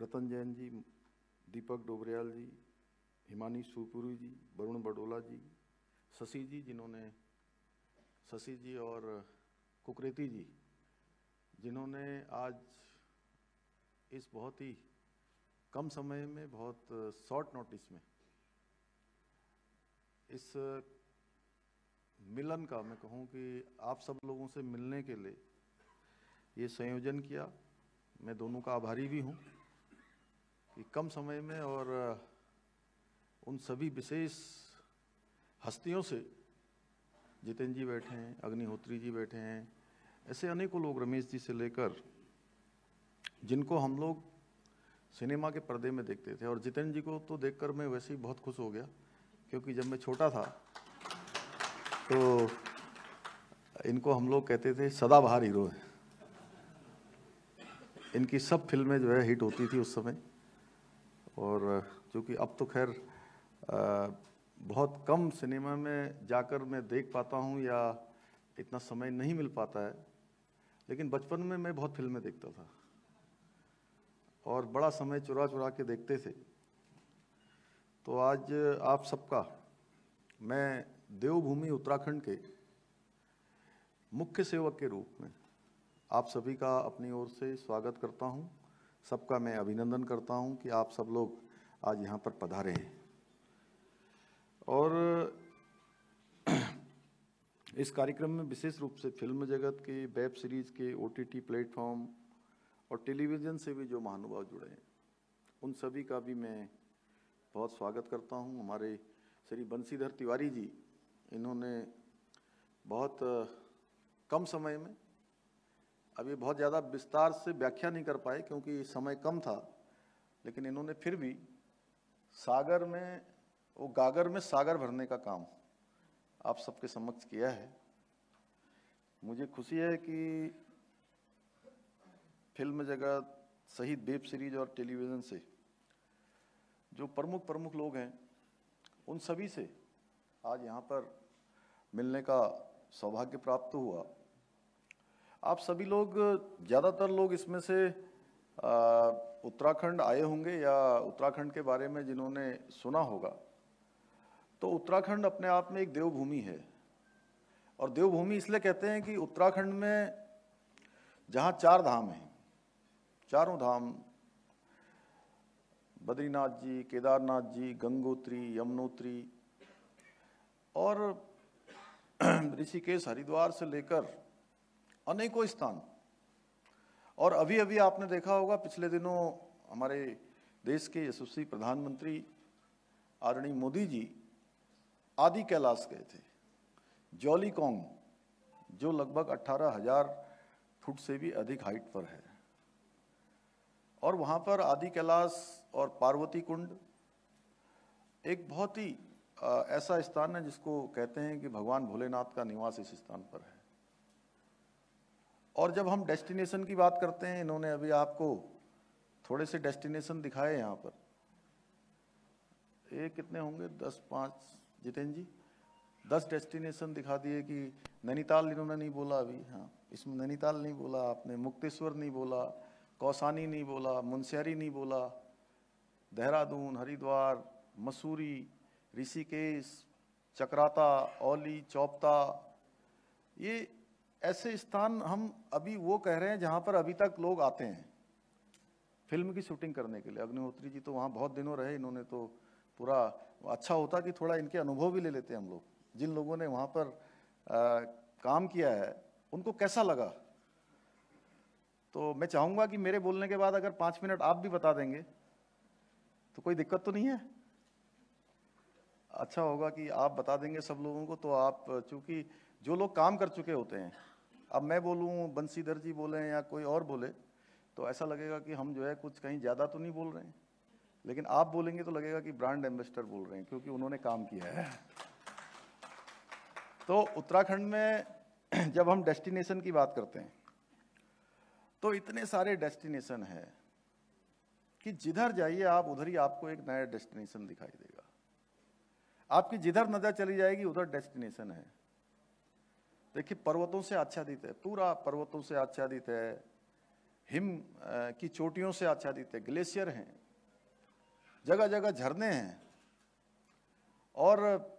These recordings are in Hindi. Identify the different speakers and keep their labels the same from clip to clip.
Speaker 1: रतन जैन जी, दीपक डोबरियाल जी, हिमानी सुपुरी जी, वरुण बडोला जी, शशि जी, शशि जी और कुकरेती जी, जिन्होंने आज इस बहुत ही कम समय में, बहुत शॉर्ट नोटिस में इस मिलन का, मैं कहूँ कि आप सब लोगों से मिलने के लिए ये संयोजन किया। मैं दोनों का आभारी भी हूँ कि कम समय में और उन सभी विशेष हस्तियों से, जितेंद्र जी बैठे हैं, अग्निहोत्री जी बैठे हैं, ऐसे अनेकों लोग, रमेश जी से लेकर, जिनको हम लोग सिनेमा के पर्दे में देखते थे। और जितेंद्र जी को तो देखकर मैं वैसे ही बहुत खुश हो गया, क्योंकि जब मैं छोटा था तो इनको हम लोग कहते थे सदाबहार हीरो है। इनकी सब फिल्में जो है हिट होती थी उस समय। और चूँकि अब तो खैर बहुत कम सिनेमा में जाकर मैं देख पाता हूँ या इतना समय नहीं मिल पाता है, लेकिन बचपन में मैं बहुत फिल्में देखता था और बड़ा समय चुरा चुरा के देखते थे। तो आज आप सबका मैं देवभूमि उत्तराखंड के मुख्य सेवक के रूप में आप सभी का अपनी ओर से स्वागत करता हूं। सबका मैं अभिनंदन करता हूं कि आप सब लोग आज यहां पर पधारे हैं। और इस कार्यक्रम में विशेष रूप से फिल्म जगत के, वेब सीरीज के, OTT प्लेटफॉर्म और टेलीविज़न से भी जो महानुभाव जुड़े हैं, उन सभी का भी मैं बहुत स्वागत करता हूं। हमारे श्री बंशीधर तिवारी जी, इन्होंने बहुत कम समय में, अब ये बहुत ज़्यादा विस्तार से व्याख्या नहीं कर पाए क्योंकि समय कम था, लेकिन इन्होंने फिर भी सागर में, वो गागर में सागर भरने का काम आप सबके समक्ष किया है। मुझे खुशी है कि फिल्म जगत सहित वेब सीरीज और टेलीविज़न से जो प्रमुख लोग हैं, उन सभी से आज यहाँ पर मिलने का सौभाग्य प्राप्त हुआ। आप सभी लोग, ज़्यादातर लोग इसमें से उत्तराखंड आए होंगे या उत्तराखंड के बारे में जिन्होंने सुना होगा, तो उत्तराखंड अपने आप में एक देवभूमि है। और देवभूमि इसलिए कहते हैं कि उत्तराखंड में जहाँ 4 धाम हैं, चारों धाम, बद्रीनाथ जी, केदारनाथ जी, गंगोत्री, यमुनोत्री और ऋषिकेश, हरिद्वार से लेकर अनेकों स्थान। और अभी अभी आपने देखा होगा, पिछले दिनों हमारे देश के यशस्वी प्रधानमंत्री आदरणीय मोदी जी आदि कैलाश गए थे, जौलीकोंग, जो लगभग 18,000 फुट से भी अधिक हाइट पर है। और वहाँ पर आदि कैलाश और पार्वती कुंड एक बहुत ही ऐसा स्थान है जिसको कहते हैं कि भगवान भोलेनाथ का निवास इस स्थान पर है। और जब हम डेस्टिनेशन की बात करते हैं, इन्होंने अभी आपको थोड़े से डेस्टिनेशन दिखाए यहाँ पर। ये कितने होंगे? 10-5 जितेंद्र जी, 10 डेस्टिनेशन दिखा दिए। कि नैनीताल इन्होंने नहीं बोला अभी, हाँ, इसमें नैनीताल नहीं बोला आपने, मुक्तेश्वर नहीं बोला, कौसानी नहीं बोला, मुनस्यारी नहीं बोला, देहरादून, हरिद्वार, मसूरी, ऋषिकेश, चक्राता, औली, चौपता, ये ऐसे स्थान हम अभी वो कह रहे हैं जहाँ पर अभी तक लोग आते हैं फिल्म की शूटिंग करने के लिए। अग्निहोत्री जी तो वहाँ बहुत दिनों रहे, इन्होंने तो पूरा, अच्छा होता कि थोड़ा इनके अनुभव भी ले लेते हम लोग। जिन लोगों ने वहाँ पर काम किया है, उनको कैसा लगा। तो मैं चाहूँगा कि मेरे बोलने के बाद अगर 5 मिनट आप भी बता देंगे तो कोई दिक्कत तो नहीं है। अच्छा होगा कि आप बता देंगे सब लोगों को। तो आप, चूँकि जो लोग काम कर चुके होते हैं, अब मैं बोलूँ, बंशीधर जी बोले या कोई और बोले, तो ऐसा लगेगा कि हम जो है कुछ कहीं ज़्यादा तो नहीं बोल रहे हैं, लेकिन आप बोलेंगे तो लगेगा कि ब्रांड एम्बेसडर बोल रहे हैं, क्योंकि उन्होंने काम किया है। तो उत्तराखंड में जब हम डेस्टिनेशन की बात करते हैं, तो इतने सारे डेस्टिनेशन हैं कि जिधर जाइए आप, उधर ही आपको एक नया डेस्टिनेशन दिखाई देगा। आपकी जिधर नजर चली जाएगी उधर डेस्टिनेशन है। देखिए, पर्वतों से आच्छादित है, पूरा पर्वतों से आच्छादित है, हिम की चोटियों से आच्छादित है, ग्लेशियर हैं, जगह जगह झरने हैं, और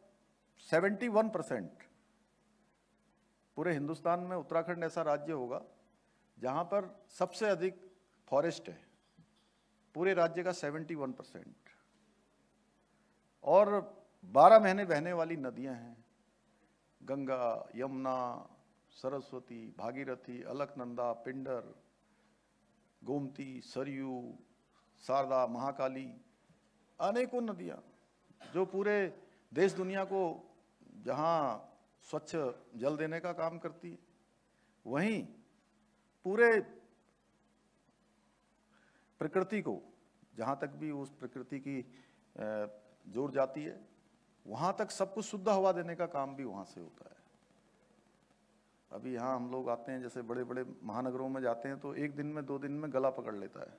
Speaker 1: 71% पूरे हिंदुस्तान में उत्तराखंड ऐसा राज्य होगा जहां पर सबसे अधिक फॉरेस्ट है, पूरे राज्य का 71%, और 12 महीने बहने वाली नदियां हैं, गंगा, यमुना, सरस्वती, भागीरथी, अलकनंदा, पिंडर, गोमती, सरयू, शारदा, महाकाली, अनेकों नदियां जो पूरे देश दुनिया को जहां स्वच्छ जल देने का काम करती है, वहीं पूरे प्रकृति को, जहां तक भी उस प्रकृति की जोर जाती है, वहां तक सब कुछ शुद्ध हवा देने का काम भी वहां से होता है। अभी यहाँ हम लोग आते हैं, जैसे बड़े बड़े महानगरों में जाते हैं तो एक दिन में 2 दिन में गला पकड़ लेता है।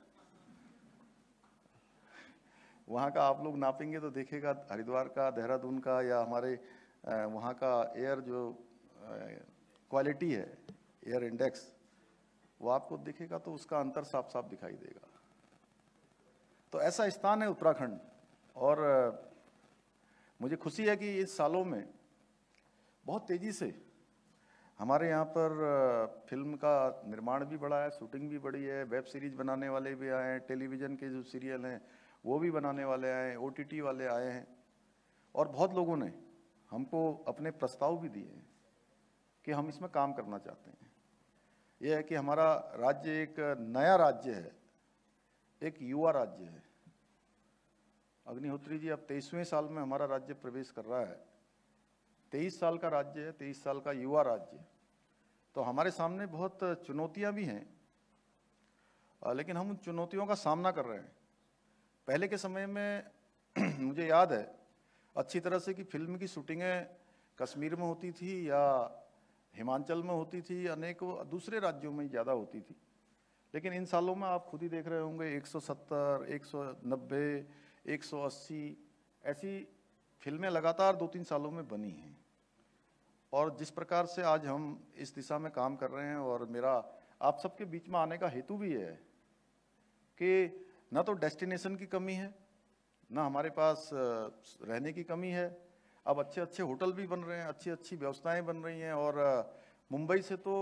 Speaker 1: वहाँ का आप लोग नापेंगे तो देखिएगा, हरिद्वार का, देहरादून का, या हमारे वहाँ का एयर जो क्वालिटी है, एयर इंडेक्स, वो आपको दिखेगा तो उसका अंतर साफ साफ दिखाई देगा। तो ऐसा स्थान है उत्तराखंड, और मुझे खुशी है कि इस सालों में बहुत तेज़ी से हमारे यहाँ पर फिल्म का निर्माण भी बढ़ा है, शूटिंग भी बढ़ी है, वेब सीरीज बनाने वाले भी आए हैं, टेलीविज़न के जो सीरियल हैं वो भी बनाने वाले आए हैं, OTT वाले आए हैं, और बहुत लोगों ने हमको अपने प्रस्ताव भी दिए हैं कि हम इसमें काम करना चाहते हैं। यह है कि हमारा राज्य एक नया राज्य है, एक युवा राज्य है। अग्निहोत्री जी अब 23वें साल में हमारा राज्य प्रवेश कर रहा है। 23 साल का राज्य है, 23 साल का युवा राज्य। तो हमारे सामने बहुत चुनौतियां भी हैं, लेकिन हम उन चुनौतियों का सामना कर रहे हैं। पहले के समय में मुझे याद है अच्छी तरह से कि फिल्म की शूटिंगें कश्मीर में होती थी या हिमाचल में होती थी, अनेकों दूसरे राज्यों में ज़्यादा होती थी। लेकिन इन सालों में आप खुद ही देख रहे होंगे 170, 190, 180 ऐसी फिल्में लगातार 2-3 सालों में बनी हैं। और जिस प्रकार से आज हम इस दिशा में काम कर रहे हैं, और मेरा आप सबके बीच में आने का हेतु भी है कि ना तो डेस्टिनेशन की कमी है, ना हमारे पास रहने की कमी है। अब अच्छे अच्छे होटल भी बन रहे हैं, अच्छी अच्छी व्यवस्थाएं बन रही हैं, और मुंबई से तो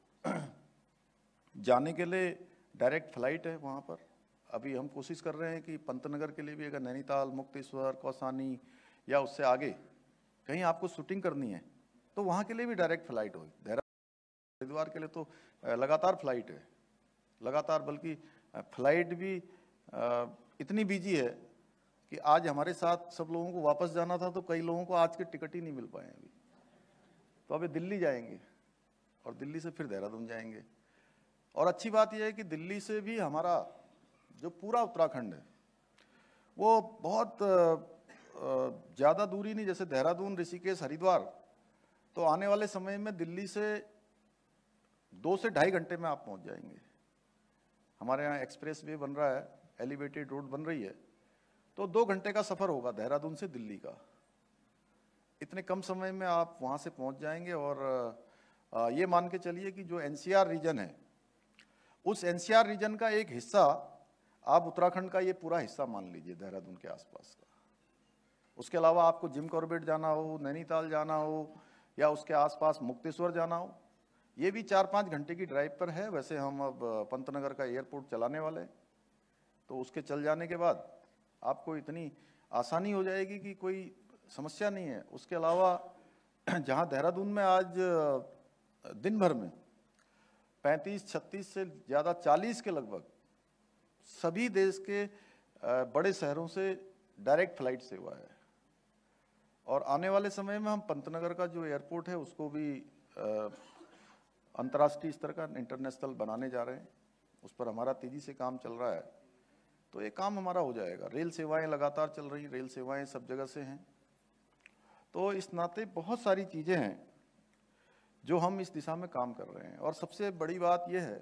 Speaker 1: जाने के लिए डायरेक्ट फ्लाइट है वहाँ पर। अभी हम कोशिश कर रहे हैं कि पंतनगर के लिए भी, अगर नैनीताल, मुक्तेश्वर, कौसानी या उससे आगे कहीं आपको शूटिंग करनी है तो वहाँ के लिए भी डायरेक्ट फ्लाइट हो। देहरादून, हरिद्वार के लिए तो लगातार फ्लाइट है, लगातार, बल्कि फ्लाइट भी इतनी बिजी है कि आज हमारे साथ सब लोगों को वापस जाना था तो कई लोगों को आज के टिकट ही नहीं मिल पाए अभी। तो अभी दिल्ली जाएंगे और दिल्ली से फिर देहरादून जाएंगे। और अच्छी बात यह है कि दिल्ली से भी हमारा जो पूरा उत्तराखंड है वो बहुत ज़्यादा दूरी नहीं, जैसे देहरादून, ऋषिकेश, हरिद्वार, तो आने वाले समय में दिल्ली से 2 से ढाई घंटे में आप पहुंच जाएंगे। हमारे यहाँ एक्सप्रेस वे बन रहा है, एलिवेटेड रोड बन रही है, तो 2 घंटे का सफ़र होगा देहरादून से दिल्ली का। इतने कम समय में आप वहाँ से पहुँच जाएंगे। और ये मान के चलिए कि जो NCR रीजन है, उस NCR रीजन का एक हिस्सा आप उत्तराखंड का ये पूरा हिस्सा मान लीजिए, देहरादून के आसपास का। उसके अलावा आपको जिम कॉर्बेट जाना हो, नैनीताल जाना हो, या उसके आसपास मुक्तेश्वर जाना हो, ये भी 4-5 घंटे की ड्राइव पर है। वैसे हम अब पंतनगर का एयरपोर्ट चलाने वाले हैं, तो उसके चल जाने के बाद आपको इतनी आसानी हो जाएगी कि कोई समस्या नहीं है। उसके अलावा जहाँ देहरादून में आज दिन भर में 35-36 से ज़्यादा 40 के लगभग सभी देश के बड़े शहरों से डायरेक्ट फ्लाइट सेवा है। और आने वाले समय में हम पंतनगर का जो एयरपोर्ट है उसको भी अंतर्राष्ट्रीय स्तर का, इंटरनेशनल बनाने जा रहे हैं। उस पर हमारा तेज़ी से काम चल रहा है, तो ये काम हमारा हो जाएगा। रेल सेवाएं लगातार चल रही, रेल सेवाएं सब जगह से हैं। तो इस नाते बहुत सारी चीज़ें हैं जो हम इस दिशा में काम कर रहे हैं। और सबसे बड़ी बात यह है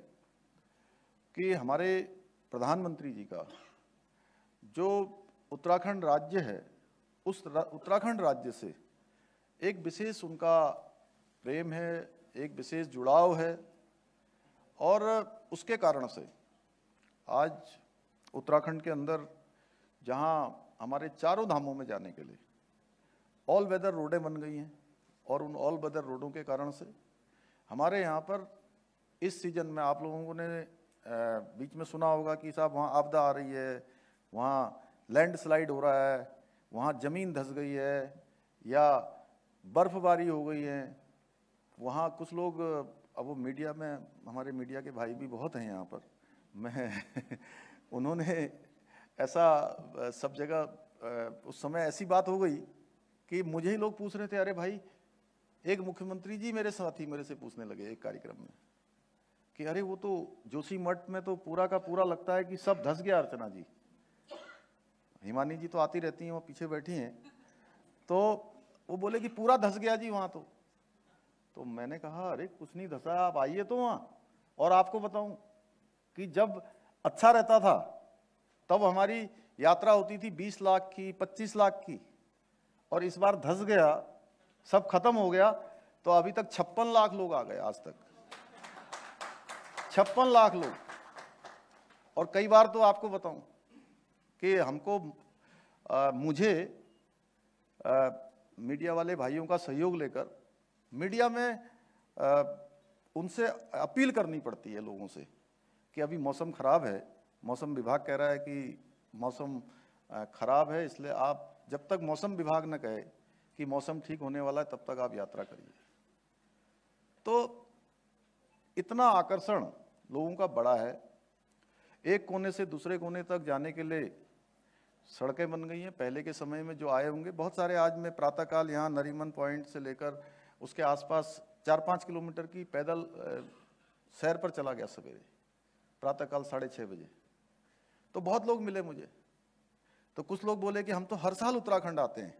Speaker 1: कि हमारे प्रधानमंत्री जी का जो उत्तराखंड राज्य है, उस उत्तराखंड राज्य से एक विशेष उनका प्रेम है, एक विशेष जुड़ाव है, और उसके कारण से आज उत्तराखंड के अंदर जहां हमारे चारों धामों में जाने के लिए ऑल वेदर रोडें बन गई हैं, और उन ऑल वेदर रोडों के कारण से हमारे यहाँ पर इस सीजन में आप लोगों ने बीच में सुना होगा कि साहब वहाँ आपदा आ रही है, वहाँ लैंडस्लाइड हो रहा है, वहाँ ज़मीन धंस गई है या बर्फबारी हो गई है। वहाँ कुछ लोग, अब वो मीडिया में, हमारे मीडिया के भाई भी बहुत हैं यहाँ पर, मैं उन्होंने ऐसा सब जगह उस समय ऐसी बात हो गई कि मुझे ही लोग पूछ रहे थे, अरे भाई, एक मुख्यमंत्री जी मेरे साथी मेरे से पूछने लगे एक कार्यक्रम में कि अरे वो तो जोशीमठ में तो पूरा का पूरा लगता है कि सब धंस गया अर्चना जी। हिमानी जी तो आती रहती हैं, वो पीछे बैठी हैं, तो वो बोले कि पूरा धंस गया जी वहाँ तो मैंने कहा अरे कुछ नहीं धंसा, आप आइए तो वहाँ, और आपको बताऊं कि जब अच्छा रहता था तब हमारी यात्रा होती थी 20 लाख की, 25 लाख की, और इस बार धंस गया, सब खत्म हो गया, तो अभी तक 56 लाख लोग आ गए, आज तक 56 लाख लोग। और कई बार तो आपको बताऊं कि हमको मुझे मीडिया वाले भाइयों का सहयोग लेकर मीडिया में उनसे अपील करनी पड़ती है लोगों से कि अभी मौसम खराब है, मौसम विभाग कह रहा है कि मौसम खराब है, इसलिए आप जब तक मौसम विभाग न कहे कि मौसम ठीक होने वाला है तब तक आप यात्रा करिए। तो इतना आकर्षण लोगों का बड़ा है, एक कोने से दूसरे कोने तक जाने के लिए सड़कें बन गई हैं। पहले के समय में जो आए होंगे बहुत सारे, आज मैं प्रातःकाल यहाँ नरीमन पॉइंट से लेकर उसके आसपास 4-5 किलोमीटर की पैदल सैर पर चला गया सवेरे प्रातःकाल 6:30 बजे। तो बहुत लोग मिले मुझे, तो कुछ लोग बोले कि हम तो हर साल उत्तराखंड आते हैं,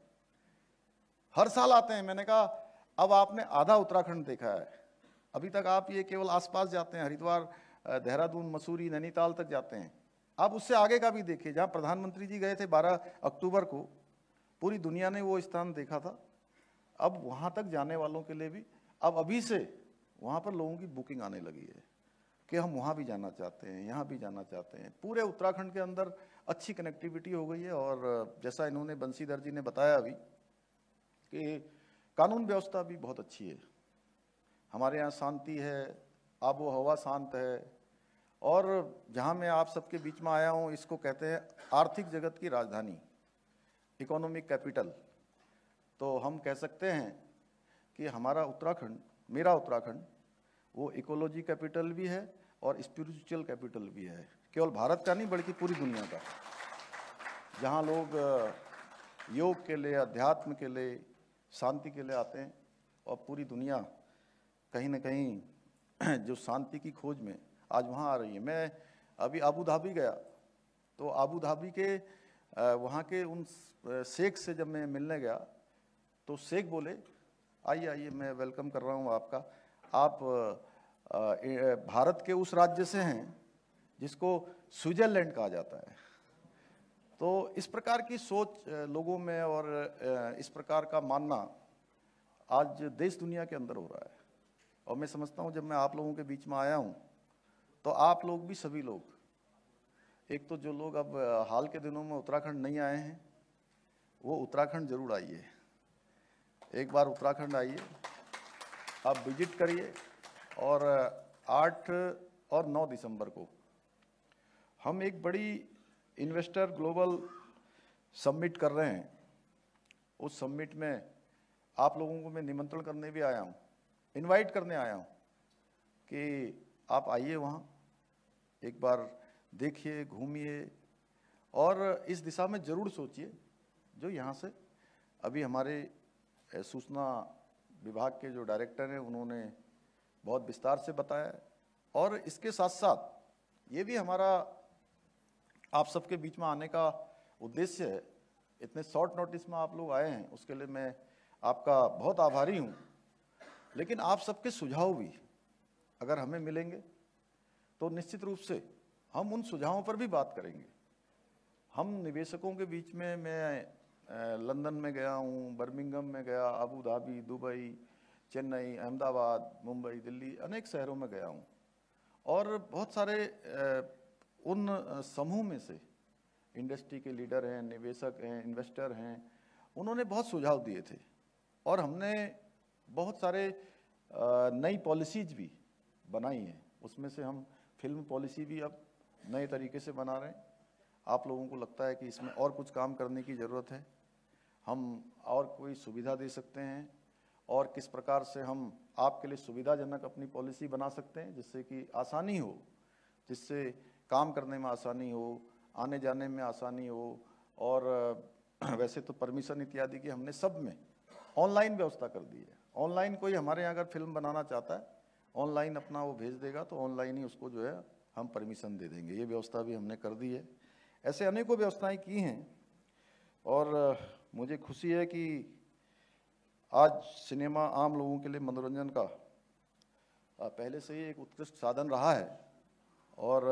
Speaker 1: हर साल आते हैं। मैंने कहा अब आपने आधा उत्तराखंड देखा है, अभी तक आप ये केवल आसपास जाते हैं, हरिद्वार, देहरादून, मसूरी, नैनीताल तक जाते हैं। आप उससे आगे का भी देखिए, जहाँ प्रधानमंत्री जी गए थे 12 अक्टूबर को, पूरी दुनिया ने वो स्थान देखा था। अब वहाँ तक जाने वालों के लिए भी अब अभी से वहाँ पर लोगों की बुकिंग आने लगी है कि हम वहाँ भी जाना चाहते हैं, यहाँ भी जाना चाहते हैं। पूरे उत्तराखंड के अंदर अच्छी कनेक्टिविटी हो गई है, और जैसा इन्होंने बंशीधर जी ने बताया अभी कि कानून व्यवस्था भी बहुत अच्छी है। हमारे यहाँ शांति है, आबो हवा शांत है, और जहाँ मैं आप सबके बीच में आया हूँ, इसको कहते हैं आर्थिक जगत की राजधानी, इकोनॉमिक कैपिटल। तो हम कह सकते हैं कि हमारा उत्तराखंड, मेरा उत्तराखंड, वो इकोलॉजी कैपिटल भी है और स्पिरिचुअल कैपिटल भी है, केवल भारत का नहीं बल्कि पूरी दुनिया का, जहाँ लोग योग के लिए, अध्यात्म के लिए, शांति के लिए आते हैं। और पूरी दुनिया कहीं ना कहीं जो शांति की खोज में आज वहाँ आ रही है। मैं अभी आबू धाबी गया, तो आबू धाबी के वहाँ के उन शेख से जब मैं मिलने गया, तो शेख बोले आइए आइए, मैं वेलकम कर रहा हूँ आपका, आप भारत के उस राज्य से हैं जिसको स्विट्जरलैंड कहा जाता है। तो इस प्रकार की सोच लोगों में और इस प्रकार का मानना आज देश दुनिया के अंदर हो रहा है। और मैं समझता हूँ जब मैं आप लोगों के बीच में आया हूँ, तो आप लोग भी, सभी लोग, एक तो जो लोग अब हाल के दिनों में उत्तराखंड नहीं आए हैं, वो उत्तराखंड जरूर आइए, एक बार उत्तराखंड आइए, आप विजिट करिए। और 8 और 9 दिसंबर को हम एक बड़ी इन्वेस्टर ग्लोबल समिट कर रहे हैं। उस समिट में आप लोगों को मैं निमंत्रण करने भी आया हूँ, इनवाइट करने आया हूँ कि आप आइए, वहाँ एक बार देखिए, घूमिए, और इस दिशा में ज़रूर सोचिए जो यहाँ से अभी हमारे सूचना विभाग के जो डायरेक्टर हैं उन्होंने बहुत विस्तार से बताया। और इसके साथ साथ ये भी हमारा आप सबके बीच में आने का उद्देश्य है। इतने शॉर्ट नोटिस में आप लोग आए हैं, उसके लिए मैं आपका बहुत आभारी हूँ। लेकिन आप सबके सुझाव भी अगर हमें मिलेंगे तो निश्चित रूप से हम उन सुझावों पर भी बात करेंगे। हम निवेशकों के बीच में, मैं लंदन में गया हूँ, बर्मिंघम में गया, Abu Dhabi, Dubai, Chennai, Ahmedabad, Mumbai, Delhi, अनेक शहरों में गया हूँ, और बहुत सारे उन समूह में से इंडस्ट्री के लीडर हैं, निवेशक हैं, इन्वेस्टर हैं, उन्होंने बहुत सुझाव दिए थे और हमने बहुत सारे नई पॉलिसीज भी बनाई हैं। उसमें से हम फिल्म पॉलिसी भी अब नए तरीके से बना रहे हैं। आप लोगों को लगता है कि इसमें और कुछ काम करने की ज़रूरत है, हम और कोई सुविधा दे सकते हैं और किस प्रकार से हम आपके लिए सुविधाजनक अपनी पॉलिसी बना सकते हैं जिससे कि आसानी हो, जिससे काम करने में आसानी हो, आने जाने में आसानी हो। और वैसे तो परमिशन इत्यादि की हमने सब में ऑनलाइन व्यवस्था कर दी है। ऑनलाइन कोई हमारे यहाँ अगर फिल्म बनाना चाहता है, ऑनलाइन अपना वो भेज देगा तो ऑनलाइन ही उसको जो है हम परमिशन दे देंगे। ये व्यवस्था भी हमने कर दी है। ऐसे अनेकों व्यवस्थाएं की हैं और मुझे खुशी है कि आज सिनेमा आम लोगों के लिए मनोरंजन का पहले से ही एक उत्कृष्ट साधन रहा है और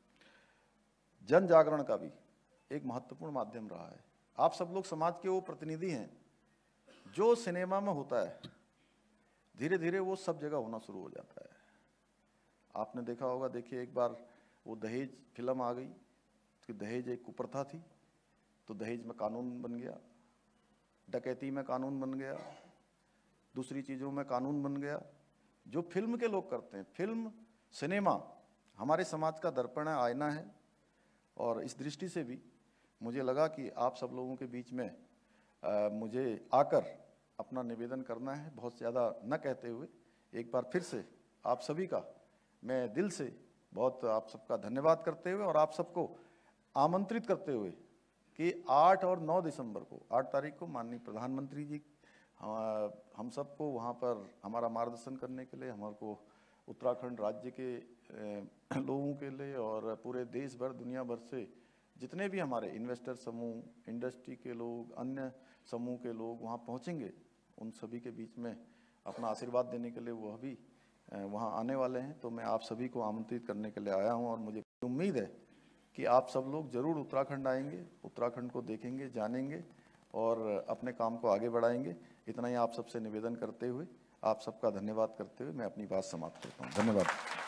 Speaker 1: जन जागरण का भी एक महत्वपूर्ण माध्यम रहा है। आप सब लोग समाज के वो प्रतिनिधि हैं। जो सिनेमा में होता है धीरे धीरे वो सब जगह होना शुरू हो जाता है। आपने देखा होगा, देखिए एक बार वो दहेज फिल्म आ गई कि दहेज एक कुप्रथा थी तो दहेज में कानून बन गया, डकैती में कानून बन गया, दूसरी चीज़ों में कानून बन गया। जो फिल्म के लोग करते हैं, फिल्म सिनेमा हमारे समाज का दर्पण है, आईना है। और इस दृष्टि से भी मुझे लगा कि आप सब लोगों के बीच में मुझे आकर अपना निवेदन करना है, बहुत ज़्यादा न कहते हुए एक बार फिर से आप सभी का मैं दिल से बहुत आप सबका धन्यवाद करते हुए और आप सबको आमंत्रित करते हुए कि 8 और 9 दिसंबर को, 8 तारीख को माननीय प्रधानमंत्री जी हम सबको वहाँ पर हमारा मार्गदर्शन करने के लिए, हमारे को उत्तराखंड राज्य के लोगों के लिए और पूरे देश भर, दुनिया भर से जितने भी हमारे इन्वेस्टर समूह, इंडस्ट्री के लोग, अन्य समूह के लोग वहाँ पहुँचेंगे, उन सभी के बीच में अपना आशीर्वाद देने के लिए वह भी वहाँ आने वाले हैं। तो मैं आप सभी को आमंत्रित करने के लिए आया हूँ और मुझे उम्मीद है कि आप सब लोग ज़रूर उत्तराखंड आएंगे, उत्तराखंड को देखेंगे, जानेंगे और अपने काम को आगे बढ़ाएंगे। इतना ही आप सबसे निवेदन करते हुए, आप सबका धन्यवाद करते हुए मैं अपनी बात समाप्त करता हूँ। धन्यवाद।